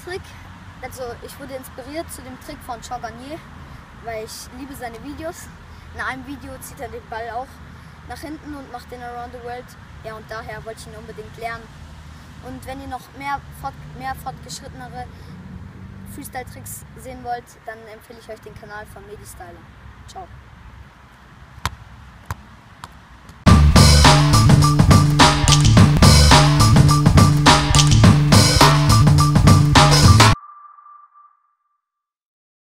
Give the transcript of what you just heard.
Trick, also ich wurde inspiriert zu dem Trick von Sean Garnier, weil ich liebe seine Videos. In einem Video zieht er den Ball auch nach hinten und macht den Around the World. Ja, und daher wollte ich ihn unbedingt lernen. Und wenn ihr noch mehr fortgeschrittenere Freestyle-Tricks sehen wollt, dann empfehle ich euch den Kanal von Medistyler. Ciao.